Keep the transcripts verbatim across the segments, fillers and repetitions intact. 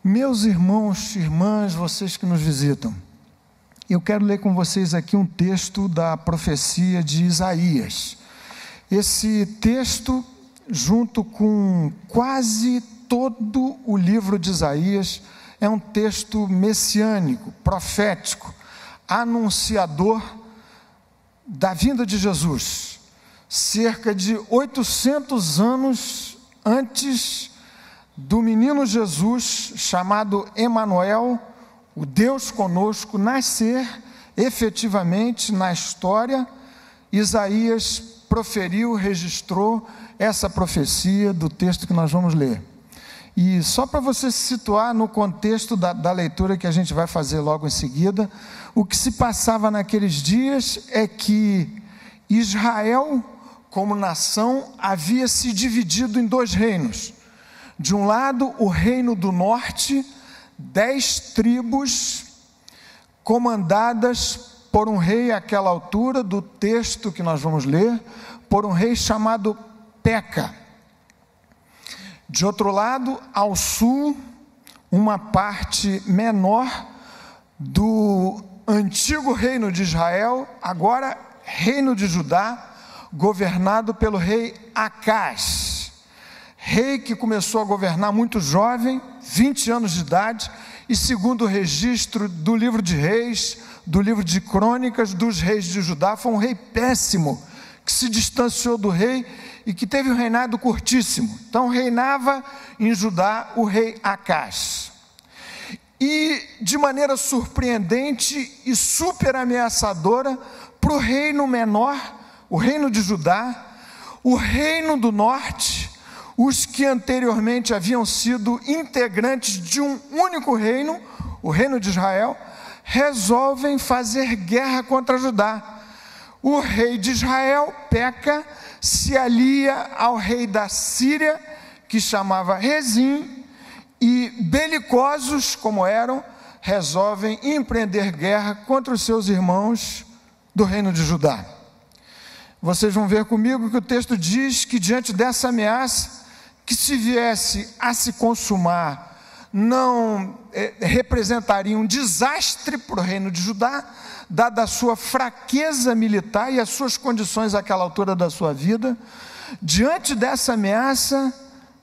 Meus irmãos e irmãs, vocês que nos visitam, eu quero ler com vocês aqui um texto da profecia de Isaías. Esse texto, junto com quase todo o livro de Isaías, é um texto messiânico, profético, anunciador da vinda de Jesus, cerca de oitocentos anos antes do menino Jesus, chamado Emanuel, o Deus conosco, nascer efetivamente na história. Isaías proferiu, registrou essa profecia do texto que nós vamos ler. E só para você se situar no contexto da, da leitura que a gente vai fazer logo em seguida, o que se passava naqueles dias é que Israel, como nação, havia se dividido em dois reinos. De um lado, o reino do norte, dez tribos comandadas por um rei àquela altura do texto que nós vamos ler, por um rei chamado Peca. De outro lado, ao sul, uma parte menor do antigo reino de Israel, agora reino de Judá, governado pelo rei Acás. Rei que começou a governar muito jovem, vinte anos de idade, e segundo o registro do livro de Reis, do livro de Crônicas dos reis de Judá, foi um rei péssimo, que se distanciou do rei e que teve um reinado curtíssimo. Então reinava em Judá o rei Acás. E de maneira surpreendente e super ameaçadora para o reino menor, o reino de Judá, o reino do norte, os que anteriormente haviam sido integrantes de um único reino, o reino de Israel, resolvem fazer guerra contra Judá. O rei de Israel, Peca, se alia ao rei da Síria, que chamava Rezim, e belicosos como eram, resolvem empreender guerra contra os seus irmãos do reino de Judá. Vocês vão ver comigo que o texto diz que diante dessa ameaça, que se viesse a se consumar, não é, representaria um desastre para o reino de Judá, dada a sua fraqueza militar e as suas condições àquela altura da sua vida. Diante dessa ameaça,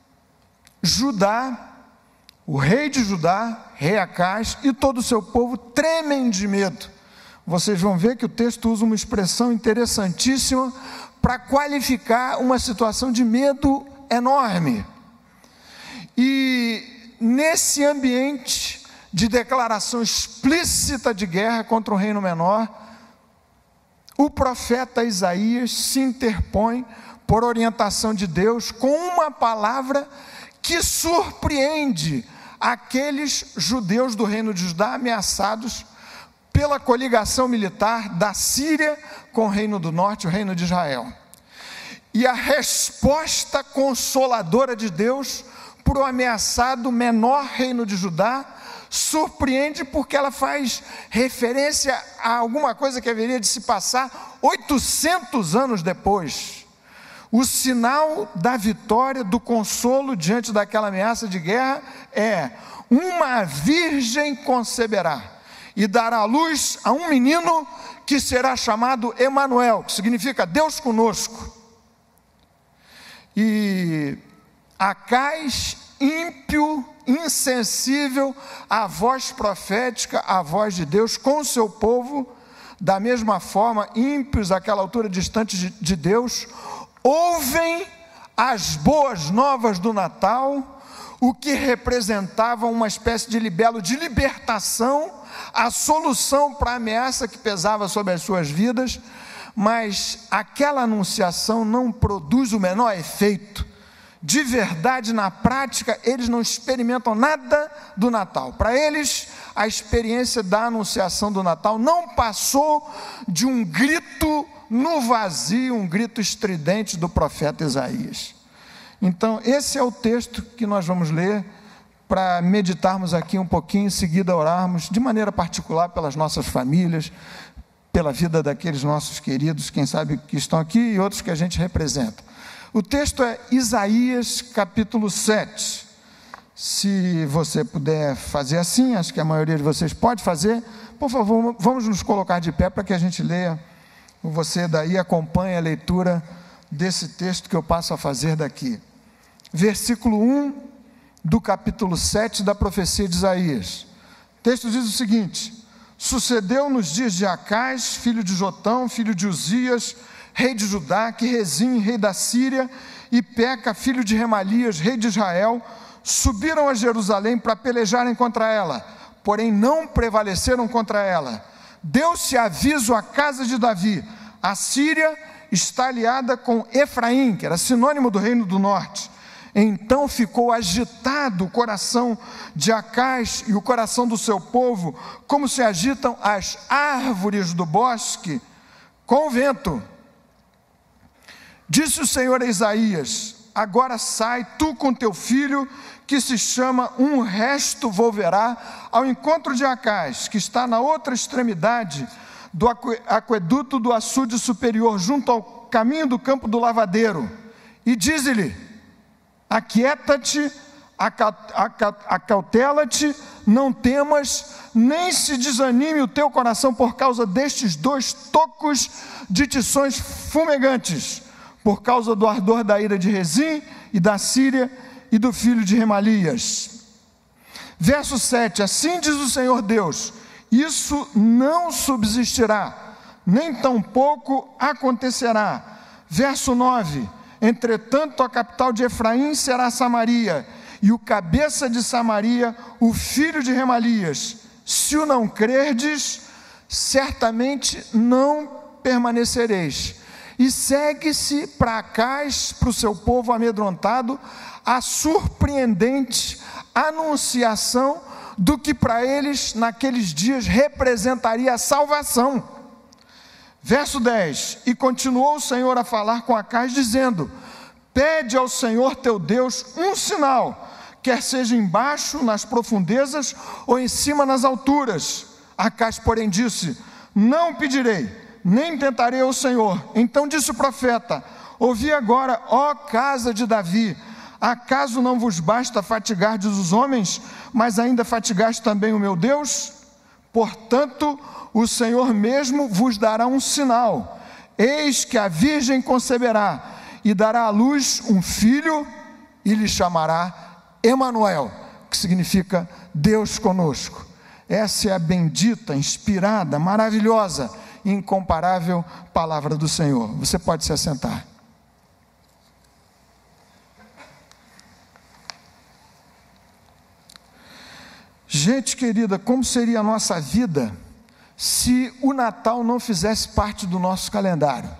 Judá, o rei de Judá, rei Acás, e todo o seu povo tremem de medo. Vocês vão ver que o texto usa uma expressão interessantíssima para qualificar uma situação de medo enorme. E nesse ambiente de declaração explícita de guerra contra o reino menor, o profeta Isaías se interpõe por orientação de Deus com uma palavra que surpreende aqueles judeus do reino de Judá ameaçados pela coligação militar da Síria com o reino do norte, o reino de Israel. E a resposta consoladora de Deus para o ameaçado menor reino de Judá surpreende, porque ela faz referência a alguma coisa que haveria de se passar oitocentos anos depois. O sinal da vitória, do consolo diante daquela ameaça de guerra é: uma virgem conceberá e dará à luz a um menino que será chamado Emanuel, que significa Deus conosco. E Acás, ímpio, insensível à voz profética, à voz de Deus com o seu povo, da mesma forma, ímpios àquela altura distantes de, de Deus, ouvem as boas novas do Natal, o que representava uma espécie de libelo de libertação, a solução para a ameaça que pesava sobre as suas vidas. Mas aquela anunciação não produz o menor efeito. De verdade, na prática, eles não experimentam nada do Natal. Para eles, a experiência da anunciação do Natal não passou de um grito no vazio, um grito estridente do profeta Isaías. Então, esse é o texto que nós vamos ler para meditarmos aqui um pouquinho, em seguida orarmos de maneira particular pelas nossas famílias, pela vida daqueles nossos queridos, quem sabe que estão aqui, e outros que a gente representa. O texto é Isaías capítulo sete. Se você puder fazer assim, acho que a maioria de vocês pode fazer, por favor, vamos nos colocar de pé para que a gente leia. Você daí acompanhe a leitura desse texto que eu passo a fazer daqui. Versículo um do capítulo sete da profecia de Isaías. O texto diz o seguinte: sucedeu nos dias de Acás, filho de Jotão, filho de Uzias, rei de Judá, que Rezim, rei da Síria, e Peca, filho de Remalias, rei de Israel, subiram a Jerusalém para pelejarem contra ela, porém não prevaleceram contra ela. Deu-se aviso à casa de Davi: a Síria está aliada com Efraim, que era sinônimo do reino do norte. Então ficou agitado o coração de Acás e o coração do seu povo, como se agitam as árvores do bosque com o vento. Disse o Senhor a Isaías: agora sai tu com teu filho, que se chama Um Resto Volverá, ao encontro de Acás, que está na outra extremidade do aqueduto do açude superior, junto ao caminho do campo do lavadeiro, e dize-lhe: aquieta-te, acautela-te, não temas, nem se desanime o teu coração por causa destes dois tocos de tições fumegantes, por causa do ardor da ira de Rezim e da Síria e do filho de Remalias. Verso sete, assim diz o Senhor Deus: isso não subsistirá, nem tampouco acontecerá. Verso nove, entretanto a capital de Efraim será Samaria, e o cabeça de Samaria, o filho de Remalias. Se o não crerdes, certamente não permanecereis. E segue-se para Acás, para o seu povo amedrontado, a surpreendente anunciação do que para eles naqueles dias representaria a salvação. Verso dez, e continuou o Senhor a falar com Acás, dizendo: pede ao Senhor teu Deus um sinal, quer seja embaixo nas profundezas ou em cima nas alturas. Acás, porém, disse: não pedirei, nem tentarei ao Senhor. Então disse o profeta: ouvi agora, ó casa de Davi, acaso não vos basta fatigardes os homens, mas ainda fatigaste também o meu Deus? Portanto, o Senhor mesmo vos dará um sinal: eis que a virgem conceberá e dará à luz um filho, e lhe chamará Emanuel, que significa Deus conosco. Essa é a bendita, inspirada, maravilhosa, incomparável palavra do Senhor. Você pode se assentar. Gente querida, como seria a nossa vida se o Natal não fizesse parte do nosso calendário?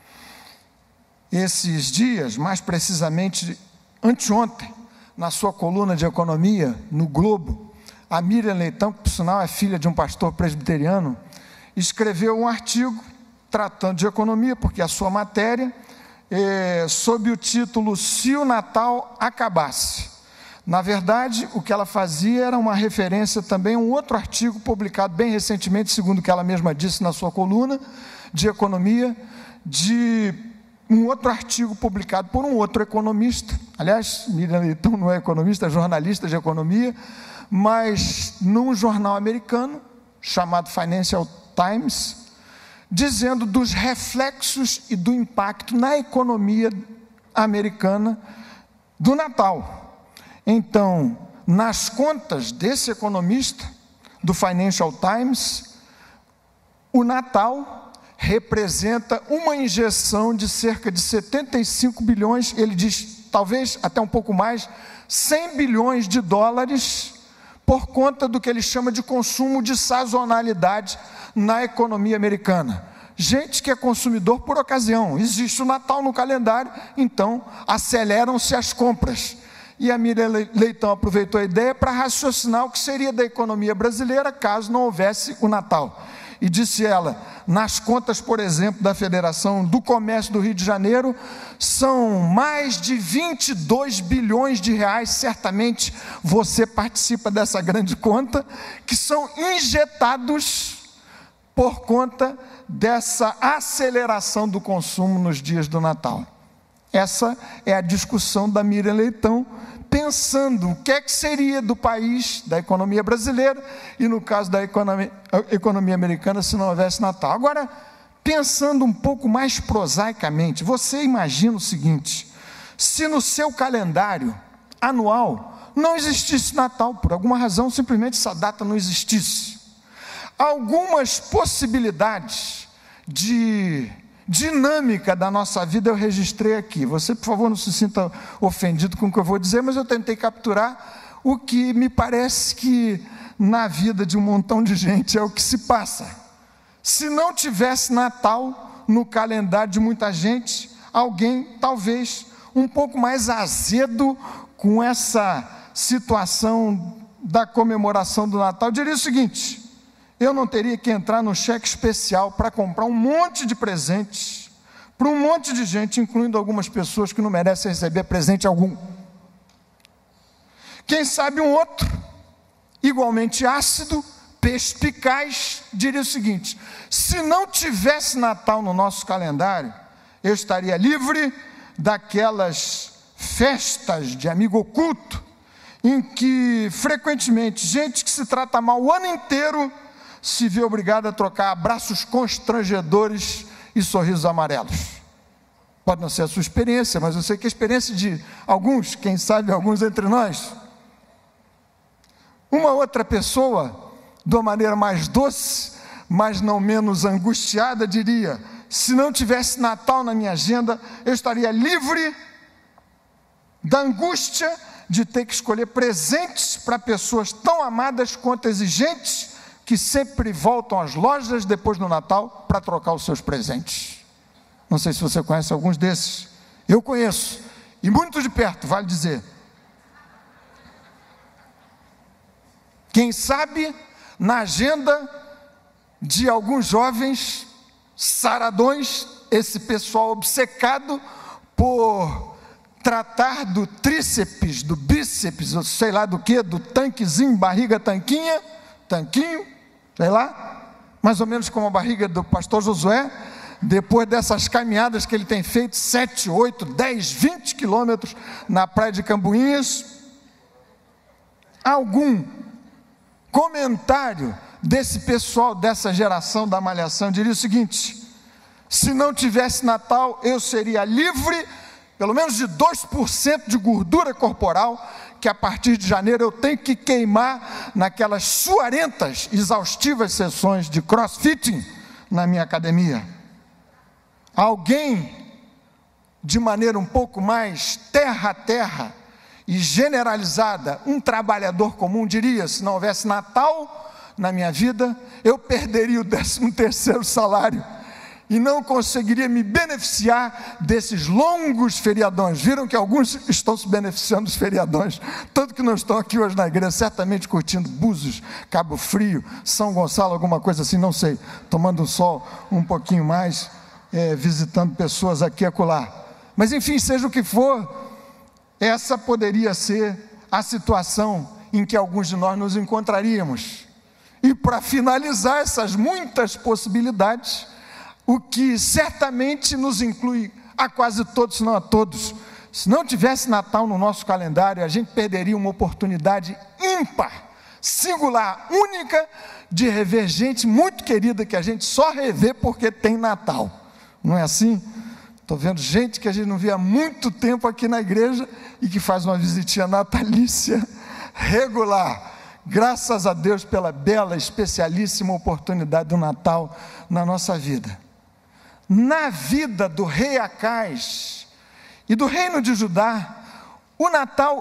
Esses dias, mais precisamente anteontem, na sua coluna de economia, no Globo, a Miriam Leitão, que por sinal é filha de um pastor presbiteriano, escreveu um artigo tratando de economia, porque a sua matéria é sob o título Se o Natal Acabasse. Na verdade, o que ela fazia era uma referência também a um outro artigo publicado bem recentemente, segundo o que ela mesma disse na sua coluna de economia, de um outro artigo publicado por um outro economista. Aliás, Miriam Leitão não é economista, é jornalista de economia, mas num jornal americano chamado Financial Times, dizendo dos reflexos e do impacto na economia americana do Natal. Então, nas contas desse economista, do Financial Times, o Natal representa uma injeção de cerca de setenta e cinco bilhões, ele diz, talvez até um pouco mais, cem bilhões de dólares, por conta do que ele chama de consumo de sazonalidade na economia americana. Gente que é consumidor por ocasião, existe o Natal no calendário, então aceleram-se as compras. E a Miriam Leitão aproveitou a ideia para raciocinar o que seria da economia brasileira caso não houvesse o Natal. E disse ela, nas contas, por exemplo, da Federação do Comércio do Rio de Janeiro, são mais de vinte e dois bilhões de reais, certamente você participa dessa grande conta, que são injetados por conta dessa aceleração do consumo nos dias do Natal. Essa é a discussão da Miriam Leitão, pensando o que é que seria do país, da economia brasileira, e no caso da economia, economia americana, se não houvesse Natal. Agora, pensando um pouco mais prosaicamente, você imagina o seguinte: se no seu calendário anual não existisse Natal, por alguma razão, simplesmente essa data não existisse, algumas possibilidades de dinâmica da nossa vida eu registrei aqui. Você, por favor, não se sinta ofendido com o que eu vou dizer, mas eu tentei capturar o que me parece que na vida de um montão de gente é o que se passa. Se não tivesse Natal no calendário de muita gente, alguém talvez um pouco mais azedo com essa situação da comemoração do Natal diria o seguinte: eu não teria que entrar no cheque especial para comprar um monte de presentes para um monte de gente, incluindo algumas pessoas que não merecem receber presente algum. Quem sabe um outro, igualmente ácido, perspicaz, diria o seguinte: se não tivesse Natal no nosso calendário, eu estaria livre daquelas festas de amigo oculto, em que frequentemente gente que se trata mal o ano inteiro se vê obrigada a trocar abraços constrangedores e sorrisos amarelos. Pode não ser a sua experiência, mas eu sei que a experiência de alguns, quem sabe alguns entre nós. Uma outra pessoa, de uma maneira mais doce, mas não menos angustiada, diria: se não tivesse Natal na minha agenda, eu estaria livre da angústia de ter que escolher presentes para pessoas tão amadas quanto exigentes, que sempre voltam às lojas depois do Natal para trocar os seus presentes. Não sei se você conhece alguns desses. Eu conheço, e muito de perto, vale dizer. Quem sabe, na agenda de alguns jovens saradões, esse pessoal obcecado por tratar do tríceps, do bíceps, ou sei lá do que, do tanquezinho, barriga tanquinha, tanquinho, sei lá, mais ou menos como a barriga do pastor Josué, depois dessas caminhadas que ele tem feito, sete, oito, dez, vinte quilômetros na praia de Cambuinhas. Algum comentário desse pessoal, dessa geração da malhação, diria o seguinte: se não tivesse Natal, eu seria livre, pelo menos de dois por cento de gordura corporal, que a partir de janeiro eu tenho que queimar naquelas suarentas, exaustivas sessões de crossfitting na minha academia. Alguém, de maneira um pouco mais terra a terra e generalizada, um trabalhador comum diria: se não houvesse Natal na minha vida, eu perderia o décimo terceiro salário e não conseguiria me beneficiar desses longos feriadões. Viram que alguns estão se beneficiando dos feriadões, tanto que não estão aqui hoje na igreja, certamente curtindo Búzios, Cabo Frio, São Gonçalo, alguma coisa assim, não sei, tomando um sol um pouquinho mais, é, visitando pessoas aqui e acolá. Mas enfim, seja o que for, essa poderia ser a situação em que alguns de nós nos encontraríamos. E para finalizar essas muitas possibilidades, o que certamente nos inclui a quase todos, se não a todos, se não tivesse Natal no nosso calendário, a gente perderia uma oportunidade ímpar, singular, única, de rever gente muito querida, que a gente só revê porque tem Natal. Não é assim? Estou vendo gente que a gente não via há muito tempo aqui na igreja e que faz uma visitinha natalícia regular. Graças a Deus pela bela, especialíssima oportunidade do Natal na nossa vida. Na vida do rei Acais e do reino de Judá, o Natal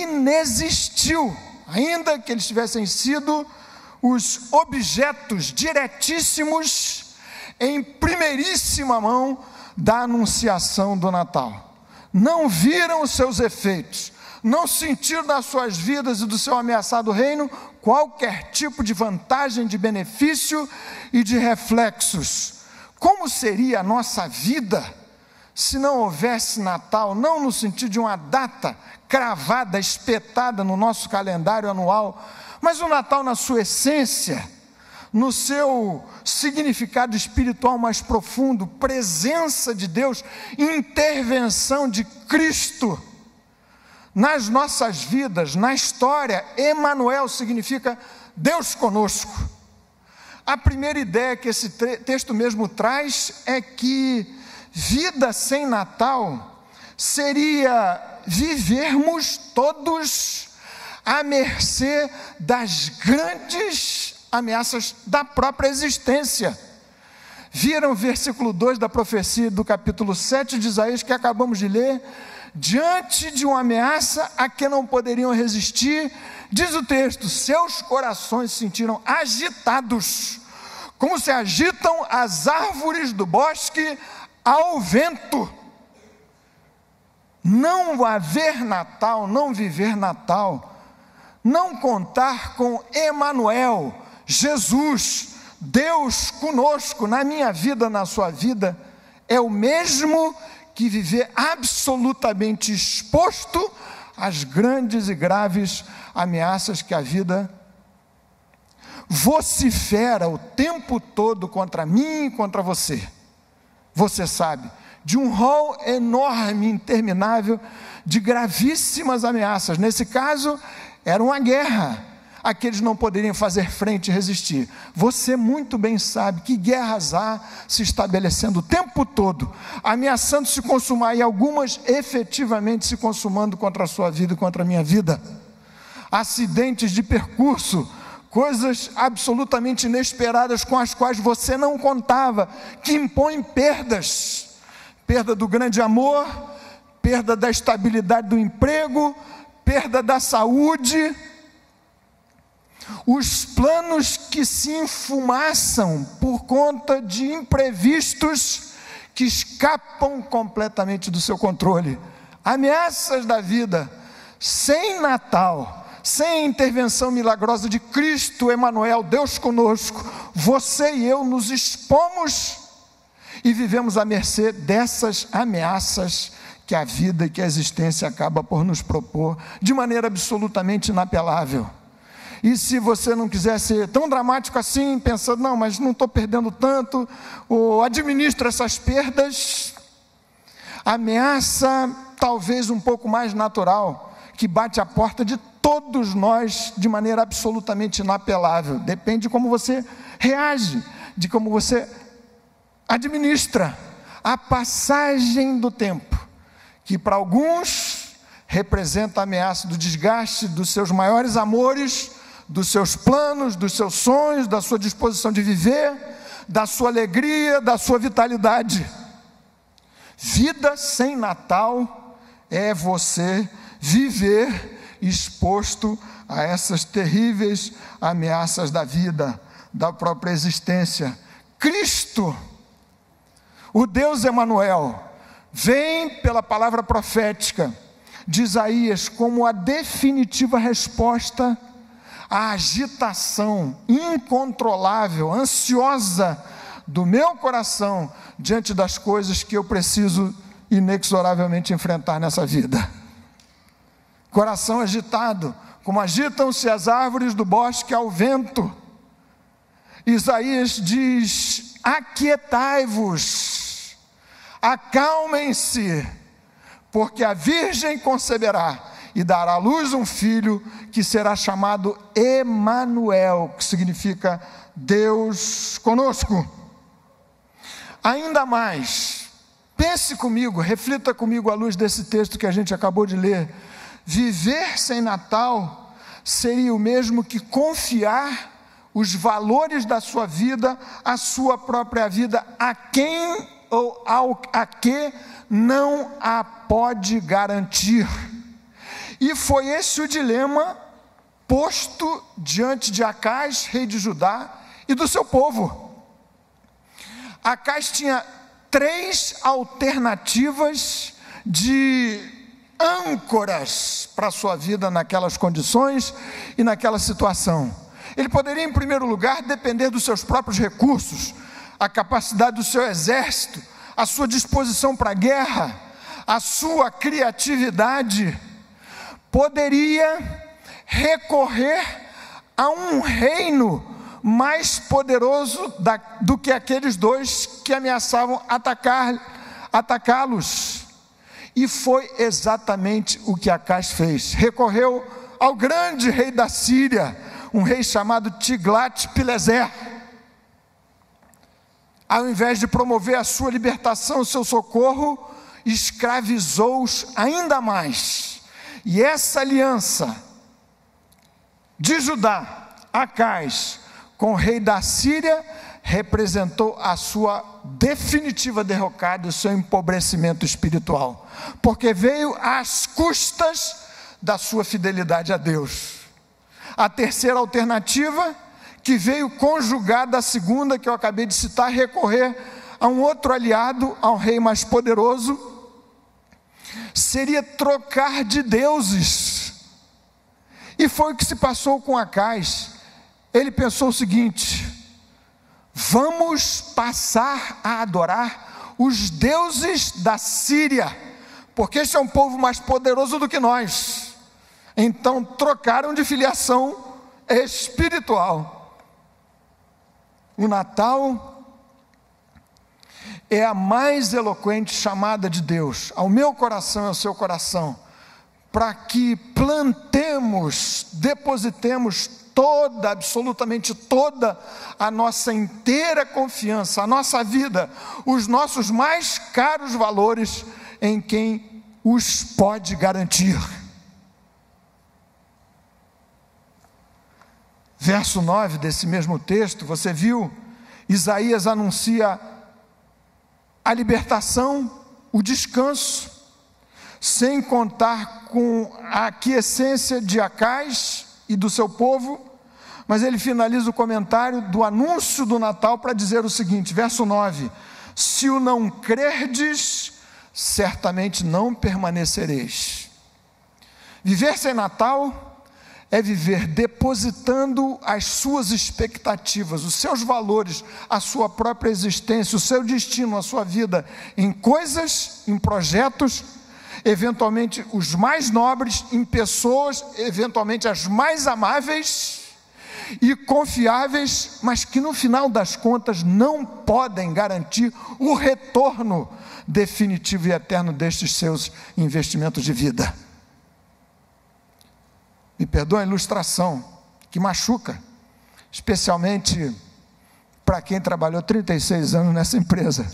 inexistiu, ainda que eles tivessem sido os objetos diretíssimos, em primeiríssima mão, da anunciação do Natal. Não viram os seus efeitos, não sentiram nas suas vidas e do seu ameaçado reino qualquer tipo de vantagem, de benefício e de reflexos. Como seria a nossa vida se não houvesse Natal, não no sentido de uma data cravada, espetada no nosso calendário anual, mas o Natal na sua essência, no seu significado espiritual mais profundo, presença de Deus, intervenção de Cristo nas nossas vidas, na história, Emanuel significa Deus conosco. A primeira ideia que esse texto mesmo traz é que vida sem Natal seria vivermos todos à mercê das grandes ameaças da própria existência. Viram o versículo dois da profecia do capítulo sete de Isaías que acabamos de ler? Diante de uma ameaça a que não poderiam resistir, diz o texto, seus corações se sentiram agitados, como se agitam as árvores do bosque ao vento. Não haver Natal, não viver Natal, não contar com Emanuel, Jesus, Deus conosco, na minha vida, na sua vida, é o mesmo que viver absolutamente exposto às grandes e graves ameaças que a vida vocifera o tempo todo contra mim e contra você. Você sabe, de um rol enorme, interminável, de gravíssimas ameaças. Nesse caso, era uma guerra a que eles não poderiam fazer frente e resistir. Você muito bem sabe que guerras há se estabelecendo o tempo todo, ameaçando se consumar, e algumas efetivamente se consumando contra a sua vida e contra a minha vida. Acidentes de percurso, coisas absolutamente inesperadas com as quais você não contava, que impõem perdas, perda do grande amor, perda da estabilidade do emprego, perda da saúde, os planos que se enfumaçam por conta de imprevistos que escapam completamente do seu controle, ameaças da vida. Sem Natal, sem a intervenção milagrosa de Cristo, Emanuel, Deus conosco, você e eu nos expomos e vivemos à mercê dessas ameaças que a vida e que a existência acaba por nos propor, de maneira absolutamente inapelável. E se você não quiser ser tão dramático assim, pensando, não, mas não estou perdendo tanto, ou administra essas perdas, ameaça talvez um pouco mais natural, que bate à porta de todos nós de maneira absolutamente inapelável. Depende de como você reage, de como você administra a passagem do tempo, que para alguns representa a ameaça do desgaste dos seus maiores amores, dos seus planos, dos seus sonhos, da sua disposição de viver, da sua alegria, da sua vitalidade. Vida sem Natal é você viver exposto a essas terríveis ameaças da vida, da própria existência. Cristo, o Deus Emanuel, vem pela palavra profética de Isaías como a definitiva resposta à agitação incontrolável, ansiosa do meu coração diante das coisas que eu preciso inexoravelmente enfrentar nessa vida. Coração agitado, como agitam-se as árvores do bosque ao vento. Isaías diz: aquietai-vos, acalmem-se, porque a virgem conceberá e dará à luz um filho que será chamado Emanuel, que significa Deus conosco. Ainda mais, pense comigo, reflita comigo à luz desse texto que a gente acabou de ler. Viver sem Natal seria o mesmo que confiar os valores da sua vida, a sua própria vida, a quem ou ao, a que não a pode garantir. E foi esse o dilema posto diante de Acais, rei de Judá, e do seu povo. Acais tinha três alternativas de âncoras para a sua vida naquelas condições e naquela situação. Ele poderia, em primeiro lugar, depender dos seus próprios recursos, a capacidade do seu exército, a sua disposição para a guerra, a sua criatividade. Poderia recorrer a um reino mais poderoso da, do que aqueles dois que ameaçavam atacar, atacá-los. E foi exatamente o que Acais fez. Recorreu ao grande rei da Síria, um rei chamado Tiglat-Pileser. Ao invés de promover a sua libertação, o seu socorro, escravizou-os ainda mais. E essa aliança de Judá, Acais, com o rei da Síria, representou a sua definitiva derrocada e o seu empobrecimento espiritual, porque veio às custas da sua fidelidade a Deus. A terceira alternativa, que veio conjugada à segunda, que eu acabei de citar, recorrer a um outro aliado, a um rei mais poderoso, seria trocar de deuses. E foi o que se passou com Acais. Ele pensou o seguinte: vamos passar a adorar os deuses da Síria, porque este é um povo mais poderoso do que nós. Então trocaram de filiação espiritual. O Natal é a mais eloquente chamada de Deus ao meu coração e ao seu coração, para que plantemos, depositemos toda, absolutamente toda a nossa inteira confiança, a nossa vida, os nossos mais caros valores em quem os pode garantir. Verso nove desse mesmo texto, você viu? Isaías anuncia a libertação, o descanso, sem contar com a aquiescência de Acais e do seu povo, mas ele finaliza o comentário do anúncio do Natal para dizer o seguinte, verso nove: se o não crerdes, certamente não permanecereis. Viver sem Natal é viver depositando as suas expectativas, os seus valores, a sua própria existência, o seu destino, a sua vida, em coisas, em projetos, eventualmente os mais nobres, em pessoas, eventualmente as mais amáveis e confiáveis, mas que no final das contas não podem garantir o retorno definitivo e eterno destes seus investimentos de vida. Me perdoa a ilustração, que machuca, especialmente para quem trabalhou trinta e seis anos nessa empresa.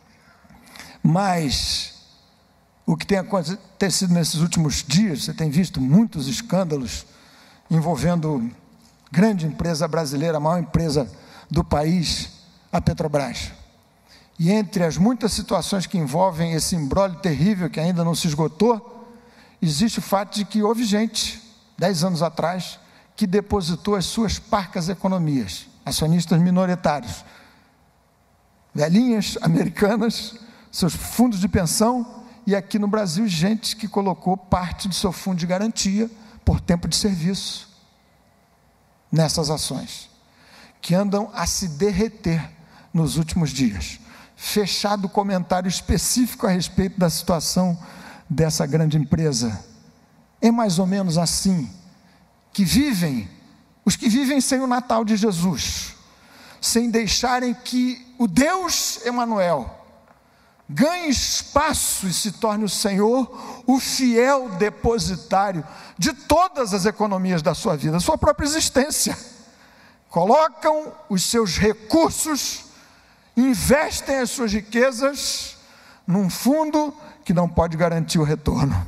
Mas o que tem acontecido nesses últimos dias, você tem visto muitos escândalos envolvendo grande empresa brasileira, a maior empresa do país, a Petrobras. E entre as muitas situações que envolvem esse imbróglio terrível que ainda não se esgotou, existe o fato de que houve gente, dez anos atrás, que depositou as suas parcas economias, acionistas minoritários, velhinhas americanas, seus fundos de pensão, e aqui no Brasil, gente que colocou parte do seu fundo de garantia por tempo de serviço nessas ações, que andam a se derreter nos últimos dias. Fechado o comentário específico a respeito da situação dessa grande empresa. É mais ou menos assim que vivem, os que vivem sem o Natal de Jesus, sem deixarem que o Deus Emanuel ganhe espaço e se torne o Senhor, o fiel depositário de todas as economias da sua vida, sua própria existência. Colocam os seus recursos, investem as suas riquezas num fundo que não pode garantir o retorno.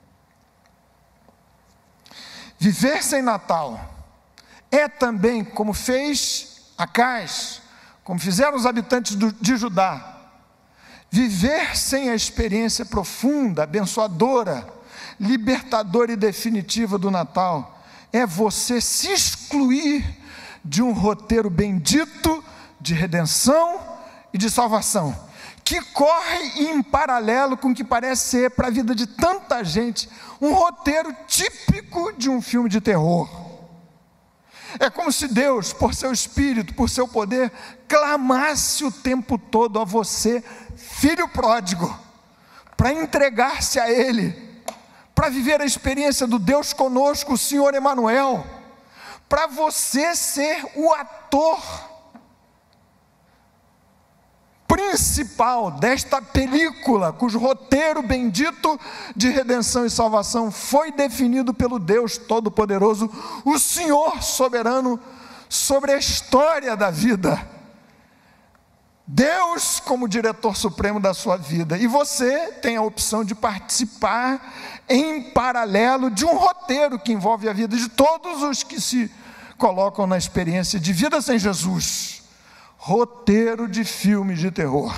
Viver sem Natal é também, como fez Acais, como fizeram os habitantes do, de Judá, viver sem a experiência profunda, abençoadora, libertadora e definitiva do Natal, é você se excluir de um roteiro bendito de redenção e de salvação, que corre em paralelo com o que parece ser para a vida de tanta gente, um roteiro típico de um filme de terror. É como se Deus, por seu Espírito, por seu poder, clamasse o tempo todo a você, filho pródigo, para entregar-se a Ele, para viver a experiência do Deus conosco, o Senhor Emanuel, para você ser o ator principal desta película, cujo roteiro bendito de redenção e salvação foi definido pelo Deus Todo-Poderoso, o Senhor soberano sobre a história da vida. Deus como diretor supremo da sua vida, e você tem a opção de participar em paralelo de um roteiro que envolve a vida de todos os que se colocam na experiência de vida sem Jesus. Roteiro de filme de terror.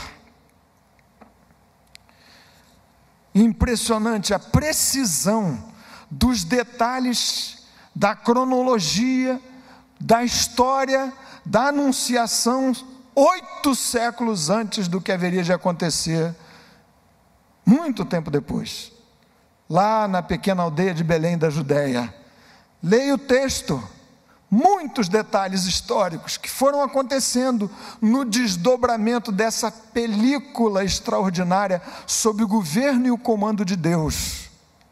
Impressionante a precisão dos detalhes da cronologia, da história, da anunciação, oito séculos antes do que haveria de acontecer, muito tempo depois, lá na pequena aldeia de Belém da Judéia. Leia o texto, muitos detalhes históricos que foram acontecendo no desdobramento dessa película extraordinária sob o governo e o comando de Deus.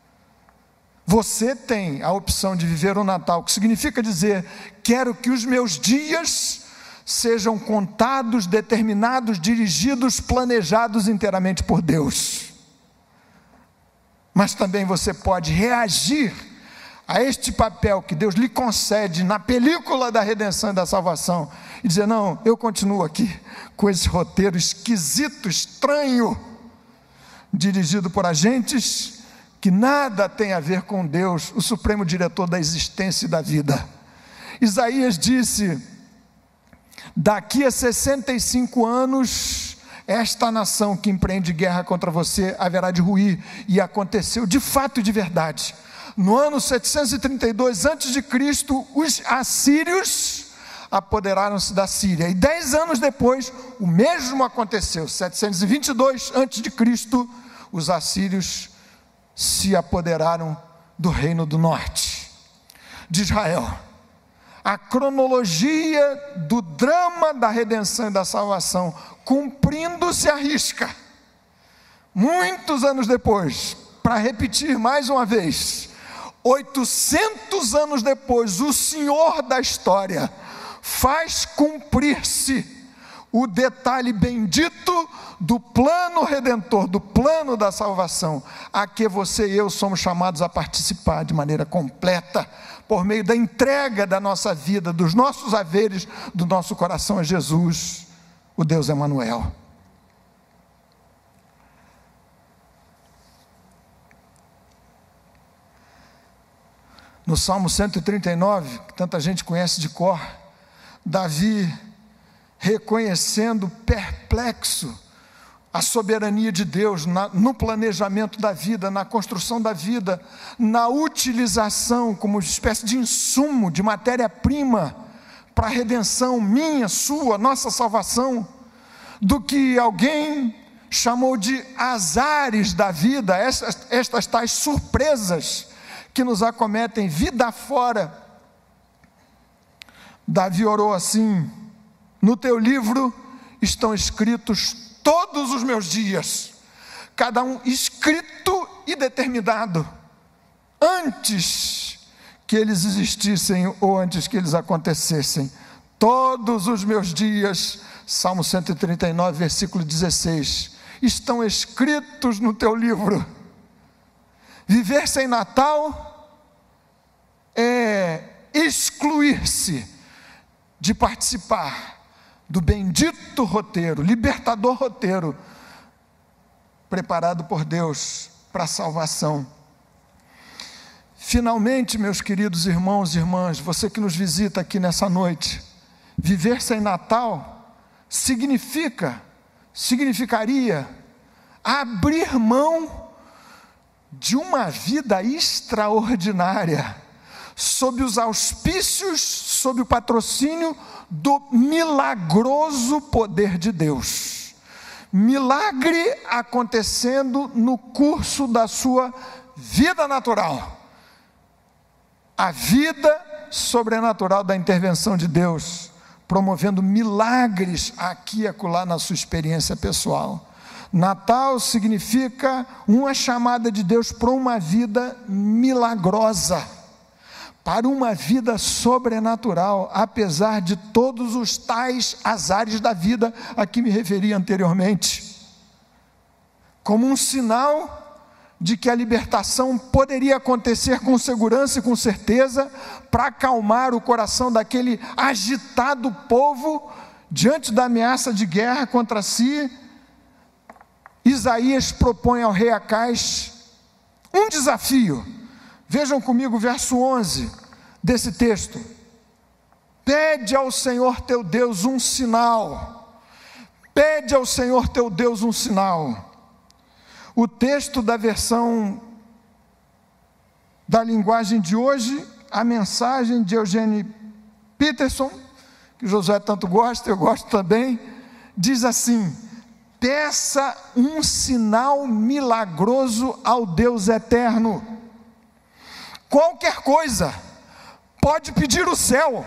Você tem a opção de viver o Natal, que significa dizer: quero que os meus dias sejam contados, determinados, dirigidos, planejados inteiramente por Deus. Mas também você pode reagir a este papel que Deus lhe concede na película da redenção e da salvação, e dizer: não, eu continuo aqui com esse roteiro esquisito, estranho, dirigido por agentes que nada tem a ver com Deus, o supremo diretor da existência e da vida. Isaías disse: daqui a sessenta e cinco anos, esta nação que empreende guerra contra você haverá de ruir. E aconteceu de fato e de verdade. No ano setecentos e trinta e dois antes de Cristo, os assírios apoderaram-se da Síria. E dez anos depois, o mesmo aconteceu. setecentos e vinte e dois antes de Cristo, os assírios se apoderaram do reino do norte, de Israel. A cronologia do drama da redenção e da salvação, cumprindo-se à risca. Muitos anos depois, para repetir mais uma vez, oitocentos anos depois, o Senhor da história faz cumprir-se o detalhe bendito do plano redentor, do plano da salvação, a que você e eu somos chamados a participar de maneira completa, por meio da entrega da nossa vida, dos nossos haveres, do nosso coração a Jesus, o Deus Emanuel. No Salmo cento e trinta e nove, que tanta gente conhece de cor, Davi, reconhecendo perplexo a soberania de Deus na, no planejamento da vida, na construção da vida, na utilização como espécie de insumo, de matéria-prima para a redenção minha, sua, nossa salvação, do que alguém chamou de azares da vida, estas, estas tais surpresas que nos acometem vida fora. Davi orou assim: no teu livro estão escritos todos os meus dias, cada um escrito e determinado, antes que eles existissem ou antes que eles acontecessem. Todos os meus dias, Salmo cento e trinta e nove, versículo dezesseis, estão escritos no teu livro. Viver sem Natal é excluir-se de participar do bendito roteiro, libertador roteiro, preparado por Deus para a salvação. Finalmente, meus queridos irmãos e irmãs, você que nos visita aqui nessa noite, viver sem Natal significa, significaria abrir mão de uma vida extraordinária, sob os auspícios, sob o patrocínio do milagroso poder de Deus. Milagre acontecendo no curso da sua vida natural. A vida sobrenatural da intervenção de Deus, promovendo milagres aqui e acolá na sua experiência pessoal. Natal significa uma chamada de Deus para uma vida milagrosa, para uma vida sobrenatural, apesar de todos os tais azares da vida a que me referi anteriormente, como um sinal de que a libertação poderia acontecer com segurança e com certeza, para acalmar o coração daquele agitado povo diante da ameaça de guerra contra si. Isaías propõe ao rei Acais um desafio. Vejam comigo o verso onze desse texto: pede ao Senhor teu Deus um sinal, pede ao Senhor teu Deus um sinal. O texto da versão da linguagem de hoje, a mensagem de Eugene Peterson, que Josué tanto gosta, eu gosto também, diz assim: peça um sinal milagroso ao Deus eterno. Qualquer coisa, pode pedir o céu.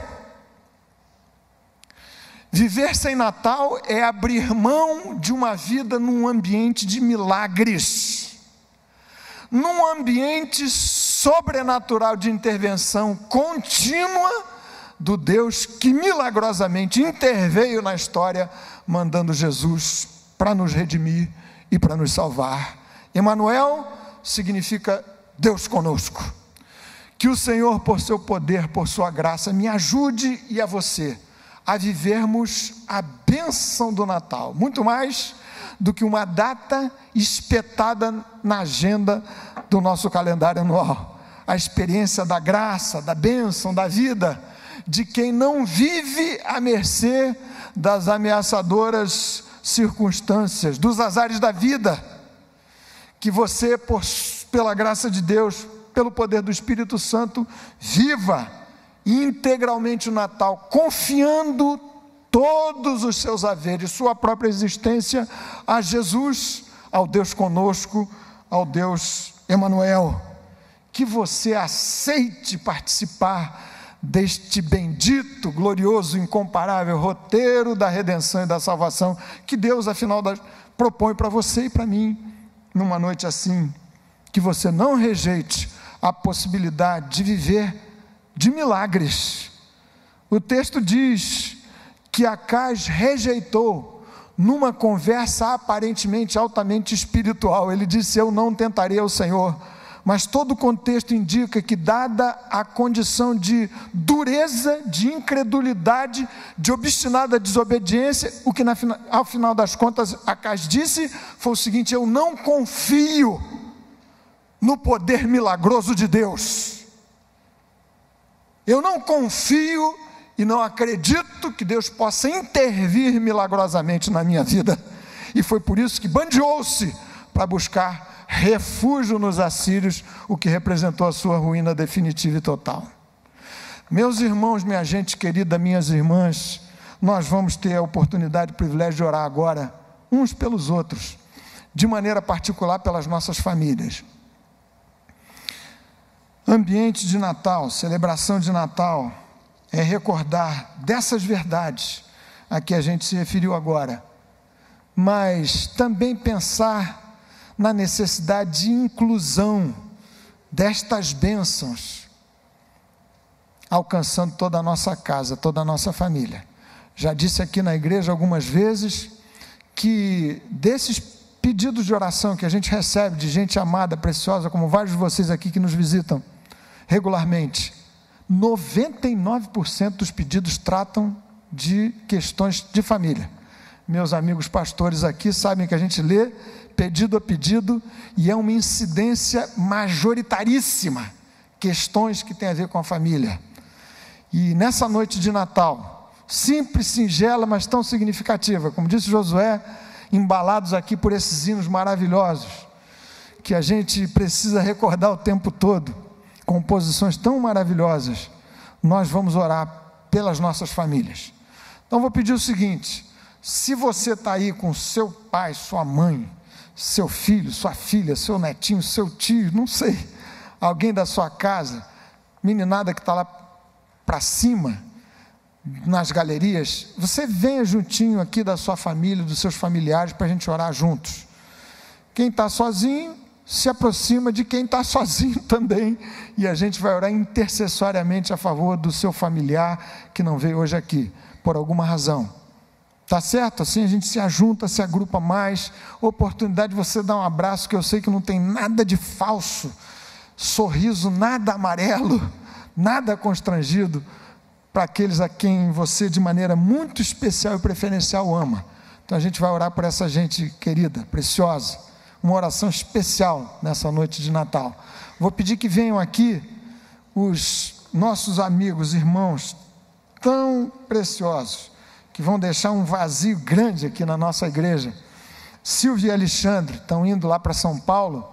Viver sem Natal é abrir mão de uma vida num ambiente de milagres, num ambiente sobrenatural de intervenção contínua do Deus que milagrosamente interveio na história, mandando Jesus para nos redimir e para nos salvar. Emanuel significa Deus conosco. Que o Senhor, por seu poder, por sua graça, me ajude e a você a vivermos a bênção do Natal, muito mais do que uma data espetada na agenda do nosso calendário anual. A experiência da graça, da bênção, da vida, de quem não vive à mercê das ameaçadoras circunstâncias, dos azares da vida. Que você, por, pela graça de Deus, pelo poder do Espírito Santo, viva integralmente o Natal, confiando todos os seus haveres, sua própria existência a Jesus, ao Deus conosco, ao Deus Emanuel. Que você aceite participar deste bendito, glorioso, incomparável roteiro da redenção e da salvação, que Deus, afinal, propõe para você e para mim, numa noite assim. Que você não rejeite a possibilidade de viver de milagres. O texto diz que Acais rejeitou numa conversa aparentemente altamente espiritual. Ele disse: eu não tentarei ao Senhor. Mas todo o contexto indica que, dada a condição de dureza, de incredulidade, de obstinada desobediência, o que na, ao final das contas Acais disse foi o seguinte: eu não confio no poder milagroso de Deus. Eu não confio e não acredito que Deus possa intervir milagrosamente na minha vida. E foi por isso que bandeou-se para buscar refúgio nos assírios, o que representou a sua ruína definitiva e total. Meus irmãos, minha gente querida, minhas irmãs, nós vamos ter a oportunidade, o privilégio de orar agora, uns pelos outros, de maneira particular pelas nossas famílias. Ambiente de Natal, celebração de Natal, é recordar dessas verdades a que a gente se referiu agora, mas também pensar na necessidade de inclusão destas bênçãos, alcançando toda a nossa casa, toda a nossa família. Já disse aqui na igreja algumas vezes que desses pedidos de oração que a gente recebe de gente amada, preciosa, como vários de vocês aqui que nos visitam regularmente, noventa e nove por cento dos pedidos tratam de questões de família. Meus amigos pastores aqui sabem que a gente lê pedido a pedido e é uma incidência majoritaríssima, questões que têm a ver com a família. E nessa noite de Natal, simples, singela, mas tão significativa, como disse Josué, embalados aqui por esses hinos maravilhosos, que a gente precisa recordar o tempo todo, composições tão maravilhosas, nós vamos orar pelas nossas famílias. Então vou pedir o seguinte: se você está aí com seu pai, sua mãe, seu filho, sua filha, seu netinho, seu tio, não sei, alguém da sua casa, meninada que está lá para cima, nas galerias, você venha juntinho aqui da sua família, dos seus familiares, para a gente orar juntos. Quem está sozinho, se aproxima de quem está sozinho também, e a gente vai orar intercessoriamente a favor do seu familiar que não veio hoje aqui, por alguma razão. Tá certo? Assim a gente se ajunta, se agrupa mais. Oportunidade de você dar um abraço, que eu sei que não tem nada de falso, sorriso nada amarelo, nada constrangido, para aqueles a quem você de maneira muito especial e preferencial ama. Então a gente vai orar por essa gente querida, preciosa, uma oração especial nessa noite de Natal. Vou pedir que venham aqui os nossos amigos, irmãos tão preciosos, que vão deixar um vazio grande aqui na nossa igreja. Silvia e Alexandre estão indo lá para São Paulo,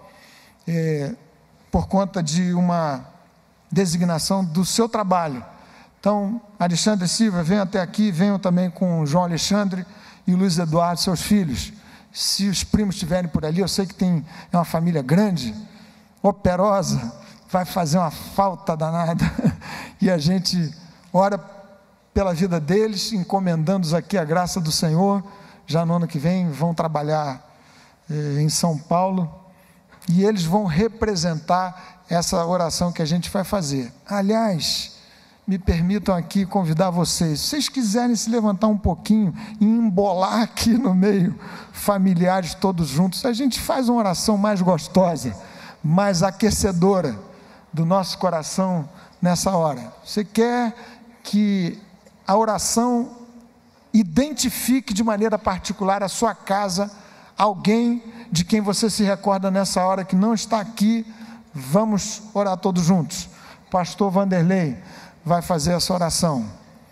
é, por conta de uma designação do seu trabalho. Então, Alexandre e Silvia, venham até aqui, venham também com o João Alexandre e Luiz Eduardo, seus filhos. Se os primos estiverem por ali, eu sei que tem, é uma família grande, operosa, vai fazer uma falta danada, e a gente ora pela vida deles, encomendando-os aqui a graça do Senhor. Já no ano que vem vão trabalhar eh, em São Paulo, e eles vão representar essa oração que a gente vai fazer. Aliás, me permitam aqui convidar vocês, se vocês quiserem se levantar um pouquinho e embolar aqui no meio, familiares todos juntos, a gente faz uma oração mais gostosa, mais aquecedora do nosso coração nessa hora. Você quer que a oração identifique de maneira particular a sua casa, alguém de quem você se recorda nessa hora que não está aqui? Vamos orar todos juntos. Pastor Vanderlei vai fazer essa oração.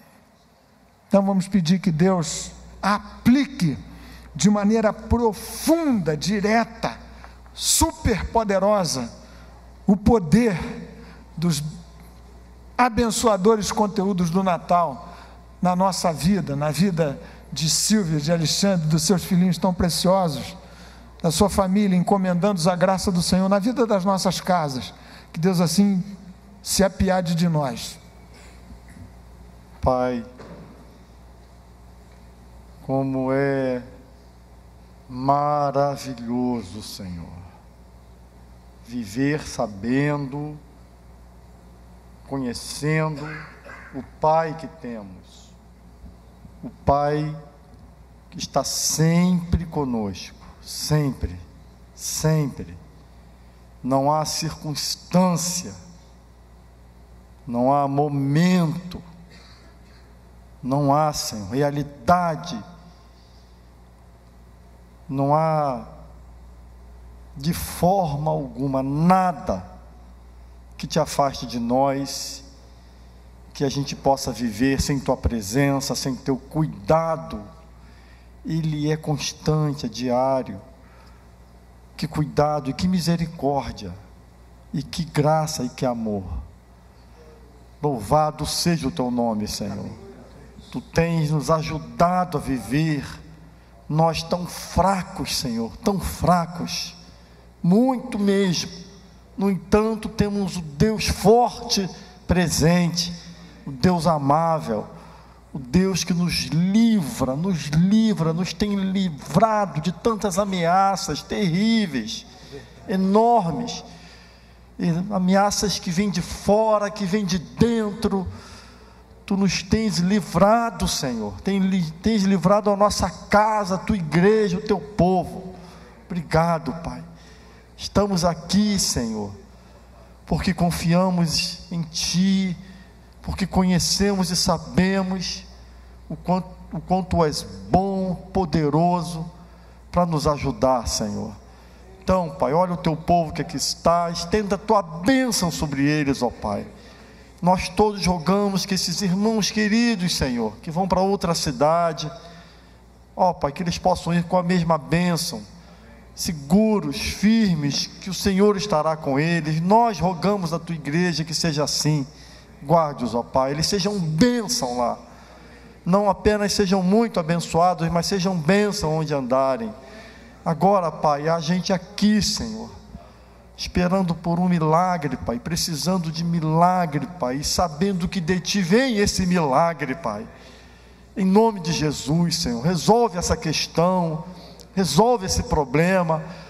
Então vamos pedir que Deus aplique de maneira profunda, direta, super poderosa, o poder dos abençoadores conteúdos do Natal na nossa vida, na vida de Silvia, de Alexandre, dos seus filhinhos tão preciosos, da sua família, encomendando-os a graça do Senhor na vida das nossas casas. Que Deus assim se apiade de nós. Pai, como é maravilhoso, Senhor, viver sabendo, conhecendo o Pai que temos, o Pai que está sempre conosco, sempre, sempre. Não há circunstância, não há momento, não há, Senhor, realidade, não há de forma alguma nada que te afaste de nós, que a gente possa viver sem tua presença, sem teu cuidado. Ele é constante, é diário. Que cuidado e que misericórdia, e que graça e que amor. Louvado seja o teu nome, Senhor. Tu tens nos ajudado a viver, nós tão fracos, Senhor, tão fracos, muito mesmo. No entanto, temos o Deus forte presente, o Deus amável, o Deus que nos livra, nos livra, nos tem livrado de tantas ameaças terríveis, enormes, e ameaças que vêm de fora, que vêm de dentro. Tu nos tens livrado, Senhor, tens livrado a nossa casa, a tua igreja, o teu povo. Obrigado, Pai. Estamos aqui, Senhor, porque confiamos em Ti, porque conhecemos e sabemos o quanto, o quanto Tu és bom, poderoso, para nos ajudar, Senhor. Então, Pai, olha o Teu povo que aqui está, estenda a Tua bênção sobre eles, ó Pai. Nós todos rogamos que esses irmãos queridos, Senhor, que vão para outra cidade, ó Pai, que eles possam ir com a mesma bênção, seguros, firmes, que o Senhor estará com eles. Nós rogamos à Tua igreja que seja assim. Guarde-os, ó Pai, eles sejam bênção lá, não apenas sejam muito abençoados, mas sejam bênção onde andarem. Agora, Pai, a gente aqui, Senhor, esperando por um milagre, Pai, precisando de milagre, Pai, e sabendo que de Ti vem esse milagre, Pai, em nome de Jesus, Senhor, resolve essa questão, resolve esse problema,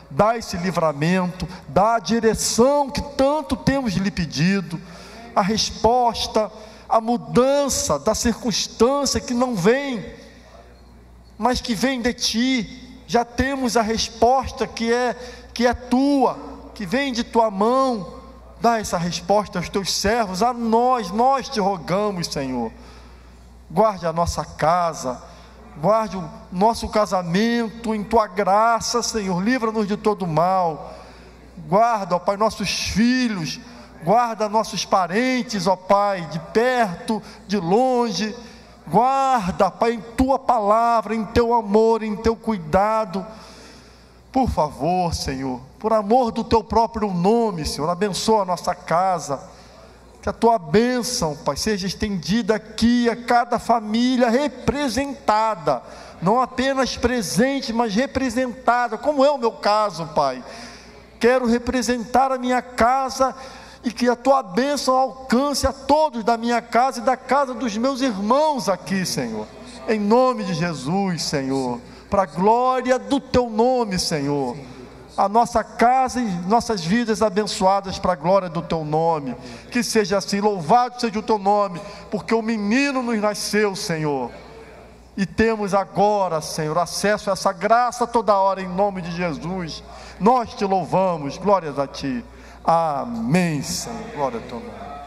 dá esse livramento, dá a direção que tanto temos lhe pedido, a resposta, a mudança da circunstância que não vem, mas que vem de ti. Já temos a resposta que é, que é tua, que vem de tua mão. Dá essa resposta aos teus servos, a nós, nós te rogamos, Senhor. Guarde a nossa casa, guarde o nosso casamento em tua graça, Senhor. Livra-nos de todo mal. Guarda, ó Pai, nossos filhos, guarda nossos parentes, ó Pai, de perto, de longe. Guarda, Pai, em tua palavra, em teu amor, em teu cuidado. Por favor, Senhor, por amor do teu próprio nome, Senhor, abençoa a nossa casa. Que a tua bênção, Pai, seja estendida aqui a cada família representada, não apenas presente, mas representada, como é o meu caso, Pai. Quero representar a minha casa e que a tua bênção alcance a todos da minha casa e da casa dos meus irmãos aqui, Senhor. Em nome de Jesus, Senhor, para a glória do teu nome, Senhor. A nossa casa e nossas vidas abençoadas para a glória do teu nome. Que seja assim, louvado seja o teu nome, porque o menino nos nasceu, Senhor. E temos agora, Senhor, acesso a essa graça toda hora, em nome de Jesus. Nós te louvamos, glórias a ti. Amém, Senhor, glória a teu nome.